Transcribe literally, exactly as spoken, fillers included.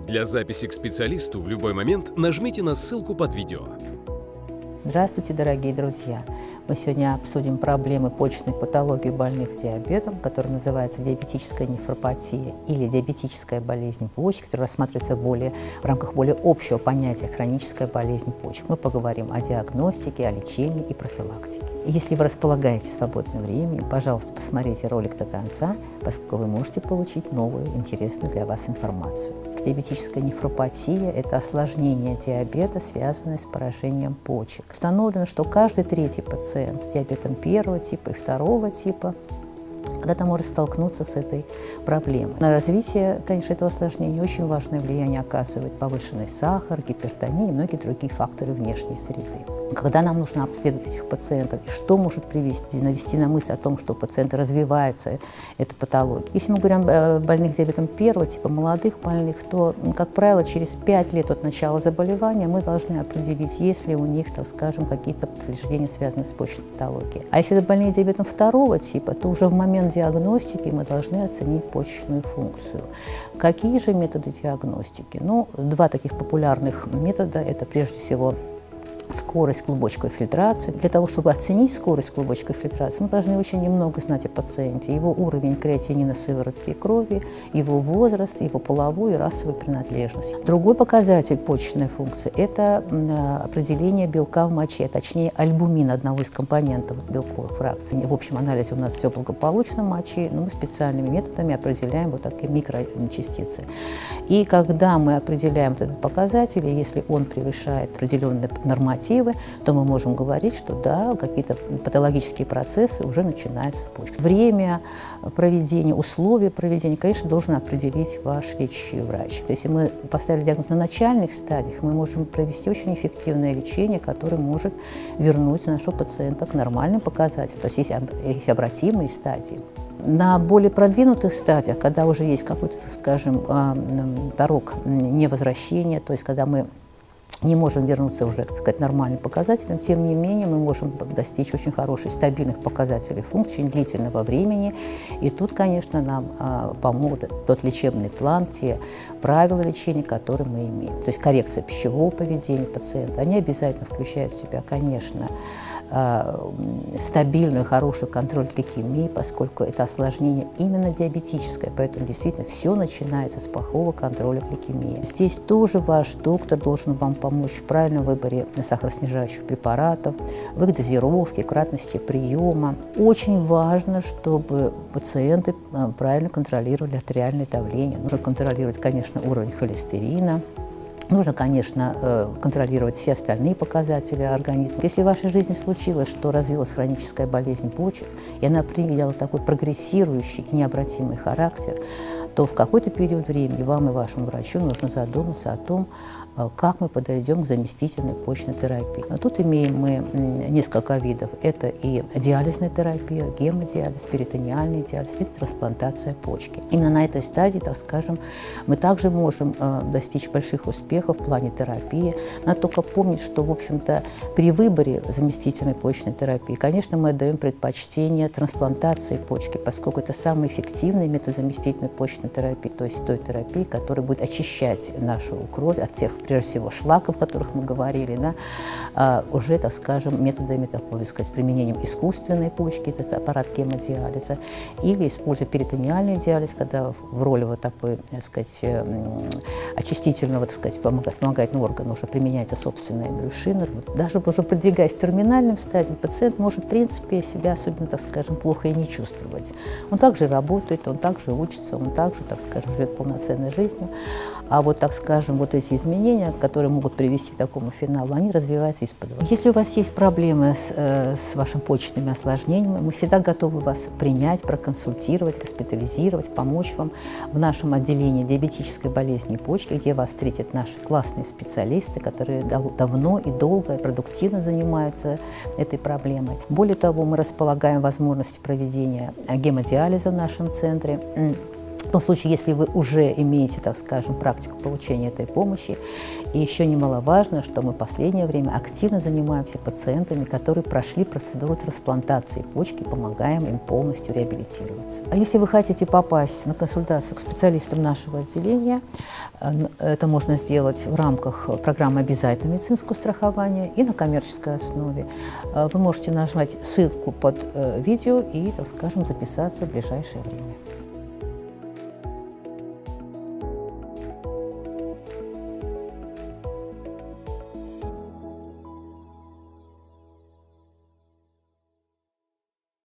Для записи к специалисту в любой момент нажмите на ссылку под видео. Здравствуйте, дорогие друзья! Мы сегодня обсудим проблемы почечной патологии больных диабетом, которая называется диабетическая нефропатия или диабетическая болезнь почек, которая рассматривается более, в рамках более общего понятия хроническая болезнь почек. Мы поговорим о диагностике, о лечении и профилактике. Если вы располагаете свободным временем, пожалуйста, посмотрите ролик до конца, поскольку вы можете получить новую, интересную для вас информацию. Диабетическая нефропатия – это осложнение диабета, связанное с поражением почек. Установлено, что каждый третий пациент с диабетом первого типа и второго типа когда-то может столкнуться с этой проблемой. На развитие, конечно, этого осложнения очень важное влияние оказывает повышенный сахар, гипертония и многие другие факторы внешней среды. Когда нам нужно обследовать этих пациентов, и что может привести, навести на мысль о том, что у пациента развивается эта патология. Если мы говорим о больных диабетом первого типа, молодых больных, то, как правило, через пять лет от начала заболевания мы должны определить, есть ли у них, так скажем, какие-то повреждения, связанные с почечной патологией. А если это больные диабетом второго типа, то уже в момент диагностики мы должны оценить почечную функцию. Какие же методы диагностики? Ну, два таких популярных метода – это прежде всего скорость клубочковой фильтрации. Для того, чтобы оценить скорость клубочковой фильтрации, мы должны очень немного знать о пациенте, его уровень креатинина в сыворотке крови, его возраст, его половую и расовую принадлежность. Другой показатель почечной функции – это определение белка в моче, точнее альбумина, одного из компонентов белковой фракции. В общем анализе у нас все благополучно в моче, но мы специальными методами определяем вот такие микрочастицы. И когда мы определяем этот показатель, если он превышает определенные нормативы, то мы можем говорить, что да, какие-то патологические процессы уже начинаются в почках. Время проведения, условия проведения, конечно, должен определить ваш лечащий врач. То есть, если мы поставили диагноз на начальных стадиях, мы можем провести очень эффективное лечение, которое может вернуть нашего пациента к нормальным показателям. То есть, есть, есть обратимые стадии. На более продвинутых стадиях, когда уже есть какой-то, скажем, порог невозвращения, то есть, когда мы не можем вернуться уже, так сказать, нормальным показателям, тем не менее мы можем достичь очень хороших, стабильных показателей функций длительного времени. И тут, конечно, нам а, помогут тот лечебный план, те правила лечения, которые мы имеем. То есть коррекция пищевого поведения пациента. Они обязательно включают в себя, конечно, стабильный, хороший контроль гликемии, поскольку это осложнение именно диабетическое, поэтому действительно все начинается с плохого контроля гликемии. Здесь тоже ваш доктор должен вам помочь в правильном выборе сахароснижающих препаратов, в их дозировке, кратности приема. Очень важно, чтобы пациенты правильно контролировали артериальное давление. Нужно контролировать, конечно, уровень холестерина. Нужно, конечно, контролировать все остальные показатели организма. Если в вашей жизни случилось, что развилась хроническая болезнь почек, и она приняла такой прогрессирующий и необратимый характер, то в какой-то период времени вам и вашему врачу нужно задуматься о том, как мы подойдем к заместительной почечной терапии. Но тут имеем мы несколько видов. Это и диализная терапия, гемодиализ, перитонеальный диализ и трансплантация почки. Именно на этой стадии, так скажем, мы также можем достичь больших успехов в плане терапии. Надо только помнить, что, в общем-то, при выборе заместительной почечной терапии, конечно, мы отдаем предпочтение трансплантации почки, поскольку это самый эффективный метод заместительной почечной терапии, то есть той терапии, которая будет очищать нашу кровь от тех, прежде всего, шлаков, о которых мы говорили, да, а, уже, так скажем, методами такого, так сказать, применением искусственной почки, это аппарат гемодиализа, или используя перитонеальный диализ, когда в роли вот такой, так сказать, очистительного, так сказать, вспомогательного органа уже применяется собственная брюшина. Даже уже продвигаясь к терминальным стадиям, пациент может, в принципе, себя особенно, так скажем, плохо и не чувствовать. Он также работает, он также учится, он также, так скажем, живет полноценной жизнью. А вот, так скажем, вот эти изменения, которые могут привести к такому финалу, они развиваются из-под. Если у вас есть проблемы с, э, с вашими почечными осложнениями, мы всегда готовы вас принять, проконсультировать, госпитализировать, помочь вам в нашем отделении диабетической болезни почки, где вас встретят наши классные специалисты, которые дав давно и долго и продуктивно занимаются этой проблемой. Более того, мы располагаем возможностью проведения гемодиализа в нашем центре. В том случае, если вы уже имеете, так скажем, практику получения этой помощи. И еще немаловажно, что мы в последнее время активно занимаемся пациентами, которые прошли процедуру трансплантации почки, помогаем им полностью реабилитироваться. А если вы хотите попасть на консультацию к специалистам нашего отделения, это можно сделать в рамках программы обязательного медицинского страхования и на коммерческой основе. Вы можете нажать ссылку под видео и, так скажем, записаться в ближайшее время.